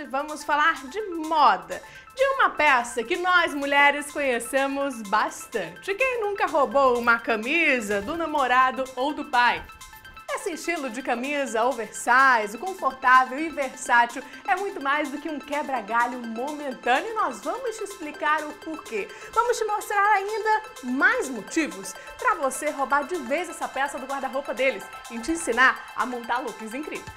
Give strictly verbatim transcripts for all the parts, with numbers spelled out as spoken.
hoje vamos falar de moda, de uma peça que nós mulheres conhecemos bastante. Quem nunca roubou uma camisa do namorado ou do pai? Esse estilo de camisa oversize, confortável e versátil é muito mais do que um quebra-galho momentâneo e nós vamos te explicar o porquê. Vamos te mostrar ainda mais motivos para você roubar de vez essa peça do guarda-roupa deles e te ensinar a montar looks incríveis.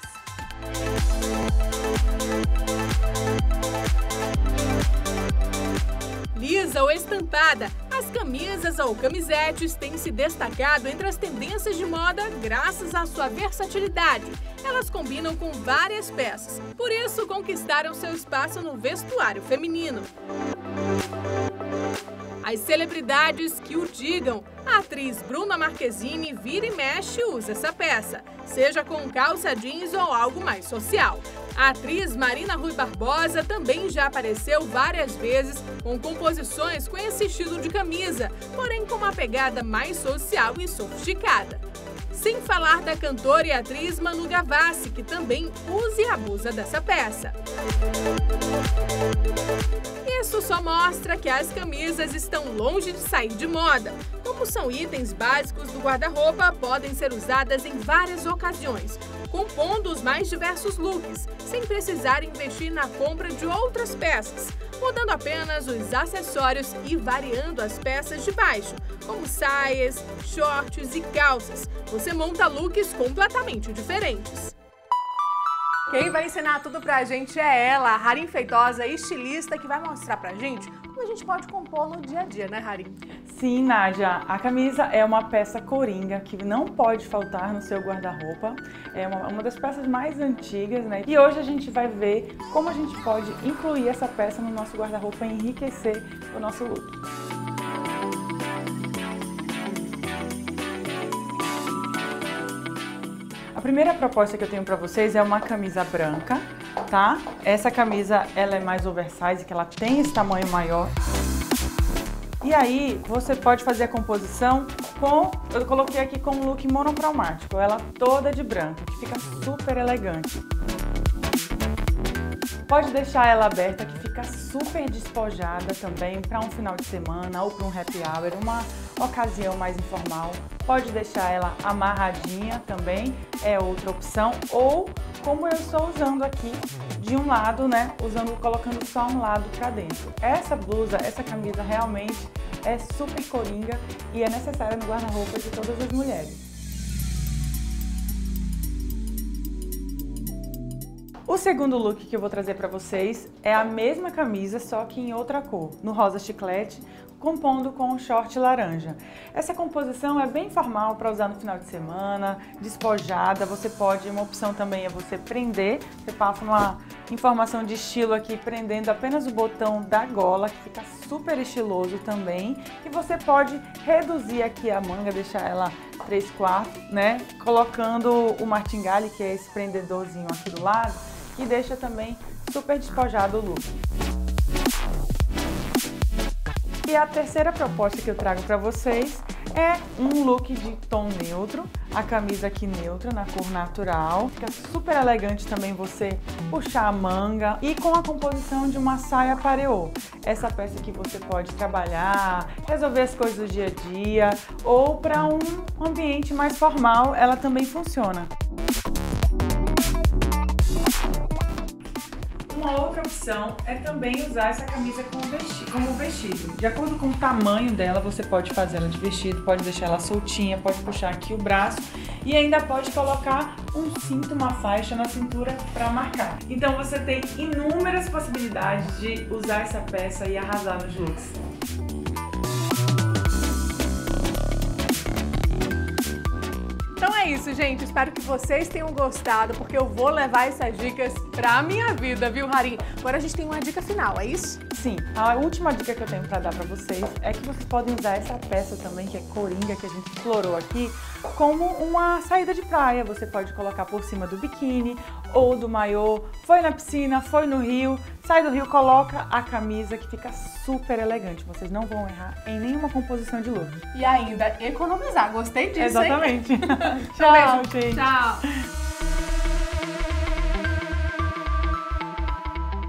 Lisa ou estampada, as camisas ou camisetes têm se destacado entre as tendências de moda graças à sua versatilidade. Elas combinam com várias peças, por isso conquistaram seu espaço no vestuário feminino. As celebridades que o digam, a atriz Bruna Marquezine vira e mexe usa essa peça, seja com calça jeans ou algo mais social. A atriz Marina Rui Barbosa também já apareceu várias vezes com composições com esse estilo de camisa, porém com uma pegada mais social e sofisticada. Sem falar da cantora e atriz Manu Gavassi, que também usa e abusa dessa peça. Isso só mostra que as camisas estão longe de sair de moda. Como são itens básicos do guarda-roupa, podem ser usadas em várias ocasiões, compondo os mais diversos looks, sem precisar investir na compra de outras peças, mudando apenas os acessórios e variando as peças de baixo, como saias, shorts e calças. Você monta looks completamente diferentes. Quem vai ensinar tudo pra gente é ela, a Harim Feitosa, estilista, que vai mostrar pra gente como a gente pode compor no dia a dia, né, Harim? Sim, Nádia, a camisa é uma peça coringa que não pode faltar no seu guarda-roupa. É uma, uma das peças mais antigas, né? E hoje a gente vai ver como a gente pode incluir essa peça no nosso guarda-roupa e enriquecer o nosso look. A primeira proposta que eu tenho para vocês é uma camisa branca, tá? Essa camisa, ela é mais oversize, que ela tem esse tamanho maior. E aí, você pode fazer a composição com, eu coloquei aqui com um look monocromático, ela toda de branco, que fica super elegante. Pode deixar ela aberta, que fica super despojada também para um final de semana ou para um happy hour, uma ocasião mais informal. Pode deixar ela amarradinha também, é outra opção. Ou como eu estou usando aqui, de um lado, né, usando, colocando só um lado para dentro. Essa blusa, essa camisa realmente é super coringa e é necessária no guarda-roupa de todas as mulheres. O segundo look que eu vou trazer para vocês é a mesma camisa, só que em outra cor, no rosa chiclete, compondo com um short laranja. Essa composição é bem formal para usar no final de semana, despojada. Você pode, uma opção também é você prender, você passa uma informação de estilo aqui, prendendo apenas o botão da gola, que fica super estiloso também. E você pode reduzir aqui a manga, deixar ela três quartos, né? Colocando o martingale, que é esse prendedorzinho aqui do lado, que deixa também super despojado o look. E a terceira proposta que eu trago para vocês é um look de tom neutro, a camisa aqui neutra, na cor natural. Fica super elegante também você puxar a manga e com a composição de uma saia pareô. Essa peça que você pode trabalhar, resolver as coisas do dia a dia ou para um ambiente mais formal, ela também funciona. Uma outra opção é também usar essa camisa como vestido. De acordo com o tamanho dela, você pode fazer ela de vestido, pode deixar ela soltinha, pode puxar aqui o braço e ainda pode colocar um cinto, uma faixa na cintura para marcar. Então você tem inúmeras possibilidades de usar essa peça e arrasar nos looks. Então é isso, gente. Espero que vocês tenham gostado, porque eu vou levar essas dicas pra minha vida, viu, Harim? Agora a gente tem uma dica final, é isso? Sim. A última dica que eu tenho pra dar pra vocês é que vocês podem usar essa peça também, que é coringa, que a gente explorou aqui, como uma saída de praia. Você pode colocar por cima do biquíni ou do maiô. Foi na piscina, foi no rio, sai do rio, coloca a camisa, que fica super elegante. Vocês não vão errar em nenhuma composição de look. E ainda economizar. Gostei disso, exatamente. Hein? Tchau, gente. Tchau.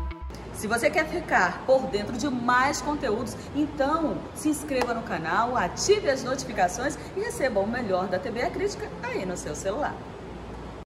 Se você quer ficar por dentro de mais conteúdos, então se inscreva no canal, ative as notificações e receba o melhor da T V A Crítica aí no seu celular.